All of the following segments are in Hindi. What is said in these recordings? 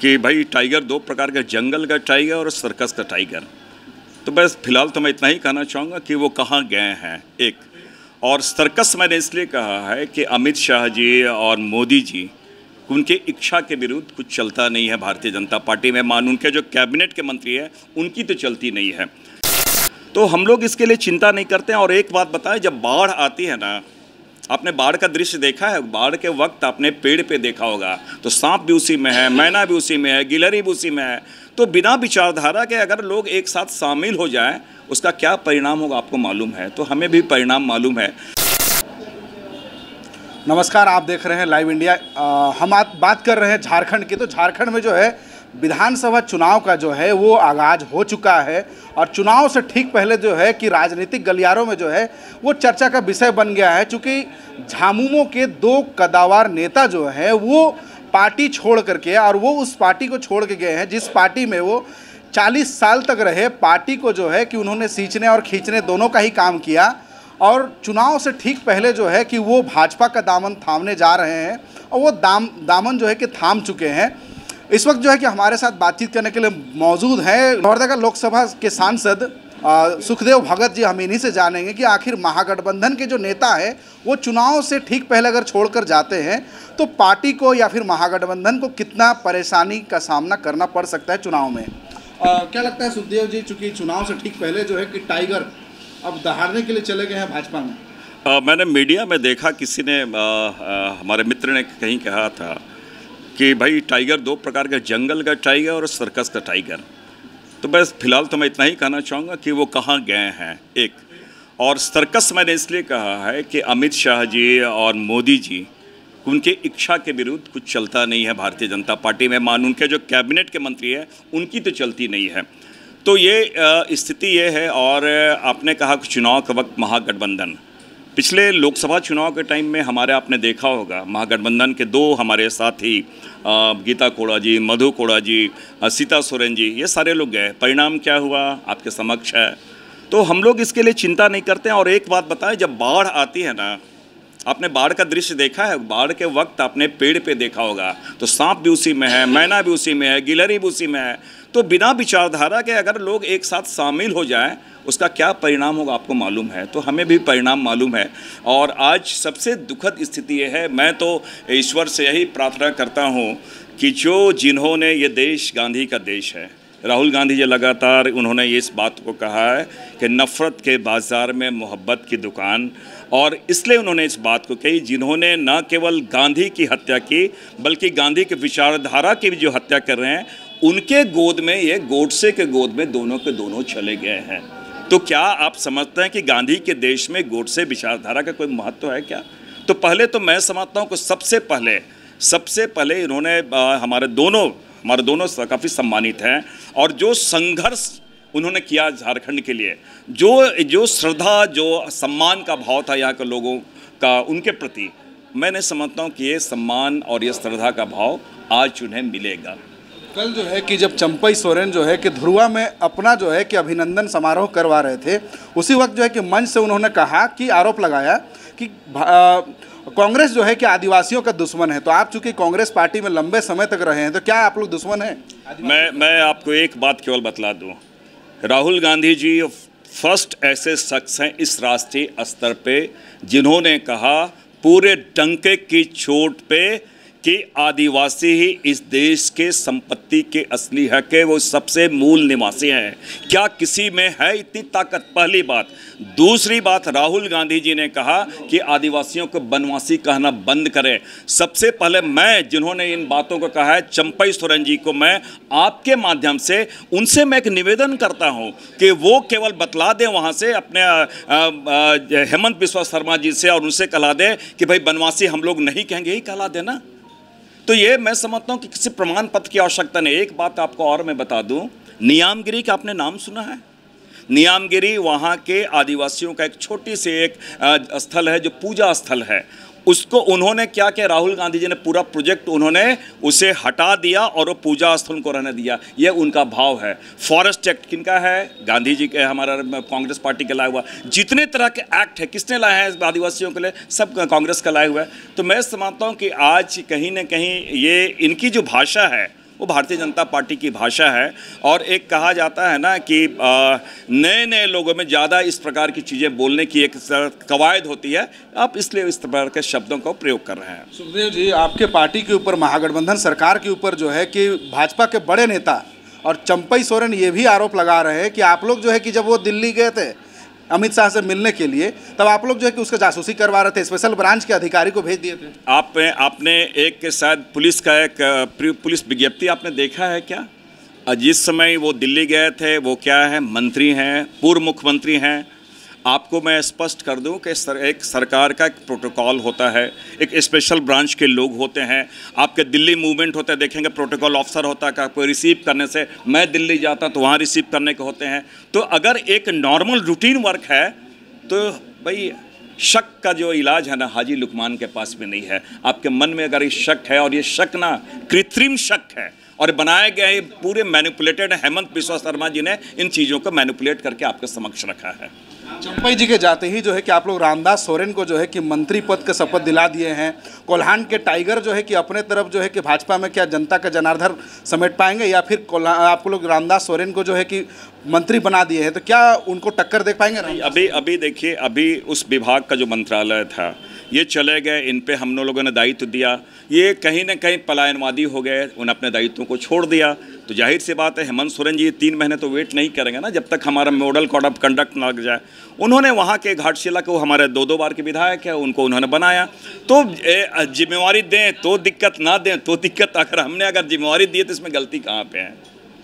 कि भाई टाइगर दो प्रकार का, जंगल का टाइगर और सर्कस का टाइगर। तो बस फिलहाल तो मैं इतना ही कहना चाहूँगा कि वो कहाँ गए हैं। एक और सर्कस मैंने इसलिए कहा है कि अमित शाह जी और मोदी जी, उनके इच्छा के विरुद्ध कुछ चलता नहीं है भारतीय जनता पार्टी में। मान उनके जो कैबिनेट के मंत्री हैं उनकी तो चलती नहीं है, तो हम लोग इसके लिए चिंता नहीं करते हैं। और एक बात बताएं, जब बाढ़ आती है ना, आपने बाढ़ का दृश्य देखा है? बाढ़ के वक्त आपने पेड़ पे देखा होगा तो सांप भी उसी में है, मैना भी उसी में है, गिलहरी भी उसी में है। तो बिना विचारधारा के अगर लोग एक साथ शामिल हो जाएं, उसका क्या परिणाम होगा आपको मालूम है। तो हमें भी परिणाम मालूम है। नमस्कार, आप देख रहे हैं लाइव इंडिया। हम बात कर रहे हैं झारखंड की। तो झारखंड में जो है विधानसभा चुनाव का जो है वो आगाज हो चुका है, और चुनाव से ठीक पहले जो है कि राजनीतिक गलियारों में जो है वो चर्चा का विषय बन गया है। चूँकि झामुमो के दो कद्दावर नेता जो है वो पार्टी छोड़ करके, और वो उस पार्टी को छोड़ के गए हैं जिस पार्टी में वो 40 साल तक रहे। पार्टी को जो है कि उन्होंने सींचने और खींचने दोनों का ही काम किया, और चुनाव से ठीक पहले जो है कि वो भाजपा का दामन थामने जा रहे हैं, और वो दामन जो है कि थाम चुके हैं। इस वक्त जो है कि हमारे साथ बातचीत करने के लिए मौजूद हैं लोहरदगा लोकसभा के सांसद सुखदेव भगत जी। हम इन्हीं से जानेंगे कि आखिर महागठबंधन के जो नेता हैं वो चुनाव से ठीक पहले अगर छोड़कर जाते हैं तो पार्टी को या फिर महागठबंधन को कितना परेशानी का सामना करना पड़ सकता है चुनाव में। क्या लगता है सुखदेव जी, चूँकि चुनाव से ठीक पहले जो है कि टाइगर अब दहाड़ने के लिए चले गए हैं भाजपा में? मैंने मीडिया में देखा, किसी ने हमारे मित्र ने कहीं कहा था कि भाई टाइगर दो प्रकार का, जंगल का टाइगर और सर्कस का टाइगर। तो बस फिलहाल तो मैं इतना ही कहना चाहूँगा कि वो कहाँ गए हैं। एक और सर्कस मैंने इसलिए कहा है कि अमित शाह जी और मोदी जी, उनके इच्छा के विरुद्ध कुछ चलता नहीं है भारतीय जनता पार्टी में। मान उनके जो कैबिनेट के मंत्री हैं उनकी तो चलती नहीं है। तो ये स्थिति ये है। और आपने कहा कि चुनाव के वक्त महागठबंधन, पिछले लोकसभा चुनाव के टाइम में हमारे आपने देखा होगा महागठबंधन के दो हमारे साथी गीता कोड़ा जी, मधु कोड़ा जी, सीता सोरेन जी, ये सारे लोग गए। परिणाम क्या हुआ आपके समक्ष है। तो हम लोग इसके लिए चिंता नहीं करते हैं। और एक बात बताएं, जब बाढ़ आती है ना, आपने बाढ़ का दृश्य देखा है? बाढ़ के वक्त आपने पेड़ पे देखा होगा तो सांप भी उसी में है, मैना भी उसी में है, गिलहरी भी उसी में है। तो बिना विचारधारा के अगर लोग एक साथ शामिल हो जाएं, उसका क्या परिणाम होगा आपको मालूम है। तो हमें भी परिणाम मालूम है। और आज सबसे दुखद स्थिति ये है, मैं तो ईश्वर से यही प्रार्थना करता हूँ कि जिन्होंने ये देश गांधी का देश है, राहुल गांधी जी लगातार उन्होंने इस बात को कहा है कि नफ़रत के बाज़ार में मोहब्बत की दुकान, और इसलिए उन्होंने इस बात को कही, जिन्होंने न केवल गांधी की हत्या की बल्कि गांधी के विचारधारा की भी जो हत्या कर रहे हैं, उनके गोद में ये गोडसे के गोद में दोनों के दोनों चले गए हैं। तो क्या आप समझते हैं कि गांधी के देश में गोडसे विचारधारा का कोई महत्व है क्या? तो पहले तो मैं समझता हूँ कि सबसे पहले इन्होंने हमारे दोनों काफ़ी सम्मानित हैं, और जो संघर्ष उन्होंने किया झारखंड के लिए, जो श्रद्धा, जो सम्मान का भाव था यहाँ के लोगों का उनके प्रति, मैं समझता हूँ कि ये सम्मान और ये श्रद्धा का भाव आज उन्हें मिलेगा। कल जो है कि जब चंपई सोरेन जो है कि धुरुआ में अपना जो है कि अभिनंदन समारोह करवा रहे थे, उसी वक्त जो है कि मंच से उन्होंने कहा कि आरोप लगाया कि कांग्रेस जो है कि आदिवासियों का दुश्मन है। तो आप चूंकि कांग्रेस पार्टी में लंबे समय तक रहे हैं, तो क्या आप लोग दुश्मन हैं? मैं आपको एक बात केवल बतला दूं, राहुल गांधी जी फर्स्ट ऐसे शख्स हैं इस राष्ट्रीय स्तर पे जिन्होंने कहा पूरे डंके की चोट पे कि आदिवासी ही इस देश के संपत्ति के असली हक है, वो सबसे मूल निवासी हैं। क्या किसी में है इतनी ताकत? पहली बात। दूसरी बात, राहुल गांधी जी ने कहा कि आदिवासियों को बनवासी कहना बंद करें। सबसे पहले जिन्होंने इन बातों को कहा है, चंपई सोरेन जी को मैं आपके माध्यम से उनसे मैं एक निवेदन करता हूं कि वो केवल बतला दें वहां से अपने हेमंत बिस्वा शर्मा जी से, और उनसे कहला दें कि भाई बनवासी हम लोग नहीं कहेंगे, यही कहला देना। तो ये मैं समझता हूँ कि किसी प्रमाण पत्र की आवश्यकता नहीं। एक बात आपको और मैं बता दूँ, नियामगिरी का आपने नाम सुना है? नियामगिरी वहाँ के आदिवासियों का एक छोटी सी एक स्थल है जो पूजा स्थल है। उसको उन्होंने क्या किया, राहुल गांधी जी ने पूरा प्रोजेक्ट उन्होंने उसे हटा दिया और वो पूजा स्थल को रहने दिया। ये उनका भाव है। फॉरेस्ट एक्ट किनका है? गांधी जी के, हमारा कांग्रेस पार्टी के लाया हुआ। जितने तरह के एक्ट है किसने लाए हैं आदिवासियों के लिए? सब कांग्रेस का लाया हुआ है। तो मैं समझता हूँ कि आज कहीं ना कहीं ये इनकी जो भाषा है वो भारतीय जनता पार्टी की भाषा है। और एक कहा जाता है ना कि नए नए लोगों में ज़्यादा इस प्रकार की चीज़ें बोलने की एक कवायद होती है, आप इसलिए इस प्रकार के शब्दों का प्रयोग कर रहे हैं। सुखदेव जी, आपके पार्टी के ऊपर, महागठबंधन सरकार के ऊपर जो है कि भाजपा के बड़े नेता और चंपई सोरेन ये भी आरोप लगा रहे हैं कि आप लोग जो है कि जब वो दिल्ली गए थे अमित शाह से मिलने के लिए, तब आप लोग जो है कि उसका जासूसी करवा रहे थे, स्पेशल ब्रांच के अधिकारी को भेज दिए थे। आपने एक शायद पुलिस का एक पुलिस विज्ञप्ति आपने देखा है क्या? जिस समय वो दिल्ली गए थे, वो क्या है, मंत्री हैं, पूर्व मुख्यमंत्री हैं। आपको मैं स्पष्ट कर दूं कि एक सरकार का एक प्रोटोकॉल होता है, एक स्पेशल ब्रांच के लोग होते हैं। आपके दिल्ली मूवमेंट होते हैं, देखेंगे प्रोटोकॉल ऑफिसर होता है, आपको रिसीव करने से, मैं दिल्ली जाता तो वहाँ रिसीव करने के होते हैं। तो अगर एक नॉर्मल रूटीन वर्क है तो भाई शक का जो इलाज है ना, हाजी लुकमान के पास में नहीं है। आपके मन में अगर ये शक है, और ये शक ना कृत्रिम शक है और बनाए गए पूरे मैनिपुलेटेड, हेमंत बिस्वा शर्मा जी ने इन चीज़ों को मैनिपुलेट करके आपके समक्ष रखा है। चंपई जी के जाते ही जो है कि आप लोग रामदास सोरेन को जो है कि मंत्री पद का शपथ दिला दिए हैं। कोल्हान के टाइगर जो है कि अपने तरफ जो है कि भाजपा में क्या जनता का जनार्दन समेट पाएंगे, या फिर आप लोग रामदास सोरेन को जो है कि मंत्री बना दिए हैं, तो क्या उनको टक्कर दे पाएंगे? अभी देखिए, अभी उस विभाग का जो मंत्रालय था ये चले गए, इन पे हम लोगों ने दायित्व दिया, ये कहीं ना कहीं पलायनवादी हो गए, उन्होंने अपने दायित्वों को छोड़ दिया। तो जाहिर सी बात है हेमंत सोरेन जी 3 महीने तो वेट नहीं करेंगे ना, जब तक हमारा मॉडल कोड ऑफ कंडक्ट ना लग जाए। उन्होंने वहाँ के घाटशिला को, हमारे 2 बार के विधायक है, उनको उन्होंने बनाया। तो जिम्मेवारी दें तो दिक्कत, ना दें तो दिक्कत। अगर जिम्मेवारी दी तो इसमें गलती कहाँ पे है?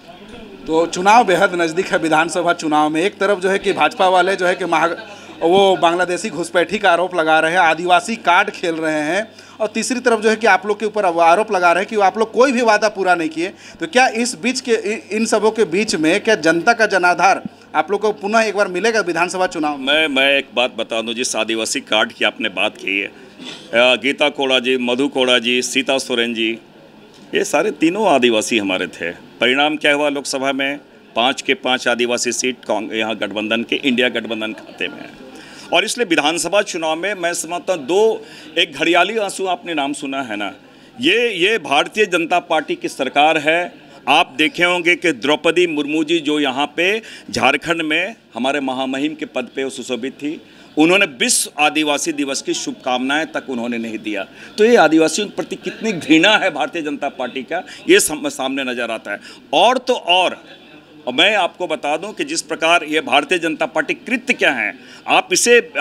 तो चुनाव बेहद नज़दीक है, विधानसभा चुनाव में। एक तरफ जो है कि भाजपा वाले जो है कि वो बांग्लादेशी घुसपैठी का आरोप लगा रहे हैं, आदिवासी कार्ड खेल रहे हैं, और तीसरी तरफ जो है कि आप लोग के ऊपर आरोप लगा रहे हैं कि आप लोग कोई भी वादा पूरा नहीं किए। तो क्या इस बीच के, इन सबों के बीच में क्या जनता का जनाधार आप लोग को पुनः एक बार मिलेगा विधानसभा चुनाव में? मैं एक बात बता दूं, जिस आदिवासी कार्ड की आपने बात की है, गीता कोड़ा जी, मधु कोड़ा जी, सीता सोरेन जी, ये सारे तीनों आदिवासी हमारे थे। परिणाम क्या हुआ? लोकसभा में 5 के 5 आदिवासी सीट यहाँ गठबंधन के, इंडिया गठबंधन खाते में है। और इसलिए विधानसभा चुनाव में मैं समझता हूँ एक घड़ियाली आंसू आपने नाम सुना है ना, ये भारतीय जनता पार्टी की सरकार है। आप देखे होंगे कि द्रौपदी मुर्मू जी जो यहाँ पे झारखंड में हमारे महामहिम के पद पे सुशोभित थी, उन्होंने विश्व आदिवासी दिवस की शुभकामनाएं तक उन्होंने नहीं दिया। तो ये आदिवासियों के प्रति कितनी घृणा है भारतीय जनता पार्टी का, ये सामने नजर आता है। और तो और मैं आपको बता दूं कि जिस प्रकार ये भारतीय जनता पार्टी कृत्य क्या है, आप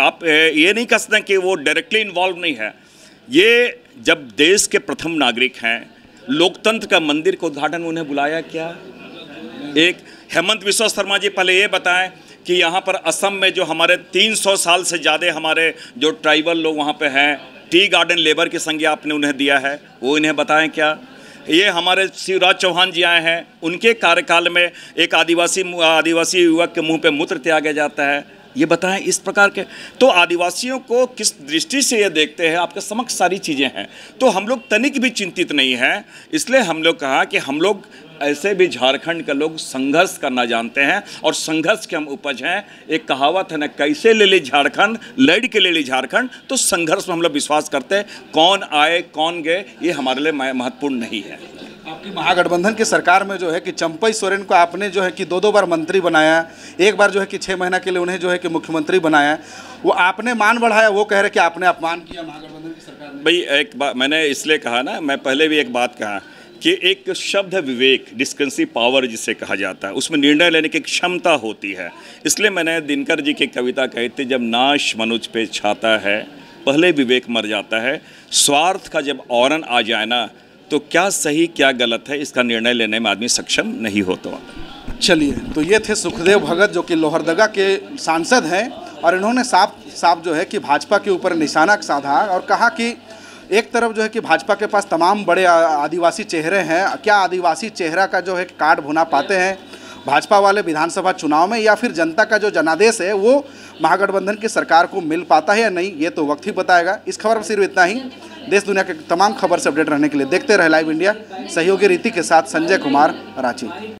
ये नहीं कह सकते कि वो डायरेक्टली इन्वॉल्व नहीं है। ये जब देश के प्रथम नागरिक हैं, लोकतंत्र का मंदिर का उद्घाटन उन्हें बुलाया क्या? एक हेमंत बिस्वा शर्मा जी पहले ये बताएं कि यहाँ पर असम में जो हमारे 300 साल से ज़्यादा हमारे जो ट्राइबल लोग वहाँ पे हैं, टी गार्डन लेबर की संज्ञा आपने उन्हें दिया है, वो इन्हें बताएं क्या? ये हमारे शिवराज चौहान जी आए हैं, उनके कार्यकाल में एक आदिवासी युवक के मुंह पे मूत्र त्यागा जाता है, ये बताएं इस प्रकार के। तो आदिवासियों को किस दृष्टि से ये देखते हैं, आपके समक्ष सारी चीज़ें हैं। तो हम लोग तनिक भी चिंतित नहीं हैं। इसलिए हम लोग कहा कि हम लोग ऐसे भी झारखंड के लोग संघर्ष करना जानते हैं और संघर्ष के हम उपज हैं। एक कहावत है ना, कैसे ले ली झारखंड, लड़ के ले ली झारखंड। तो संघर्ष में हम लोग विश्वास करते हैं। कौन आए कौन गए ये हमारे लिए महत्वपूर्ण नहीं है। आपकी महागठबंधन की सरकार में जो है कि चंपई सोरेन को आपने जो है कि 2 बार मंत्री बनाया, एक बार जो है कि 6 महीना के लिए उन्हें जो है कि मुख्यमंत्री बनाया। वो आपने मान बढ़ाया, वो कह रहे कि आपने अपमान किया महागठबंधन की सरकार में। भाई एक बात मैंने इसलिए कहा ना, मैं पहले भी एक बात कहा कि एक शब्द है विवेक, डिस्करेंसी पावर जिसे कहा जाता है, उसमें निर्णय लेने की क्षमता होती है। इसलिए मैंने दिनकर जी की कविता कही थी, जब नाश मनुज पे छाता है पहले विवेक मर जाता है। स्वार्थ का जब औरन आ जाए ना, तो क्या सही क्या गलत है इसका निर्णय लेने में आदमी सक्षम नहीं होता। चलिए, तो ये थे सुखदेव भगत जो कि लोहरदगा के सांसद हैं, और इन्होंने साफ जो है कि भाजपा के ऊपर निशाना साधा और कहा कि एक तरफ जो है कि भाजपा के पास तमाम बड़े आदिवासी चेहरे हैं, क्या आदिवासी चेहरा का जो है कार्ड भुना पाते हैं भाजपा वाले विधानसभा चुनाव में, या फिर जनता का जो जनादेश है वो महागठबंधन की सरकार को मिल पाता है या नहीं, ये तो वक्त ही बताएगा। इस खबर में सिर्फ इतना ही। देश दुनिया के तमाम खबर से अपडेट रहने के लिए देखते रहे लाइव इंडिया। सहयोगी रीति के साथ संजय कुमार, रांची।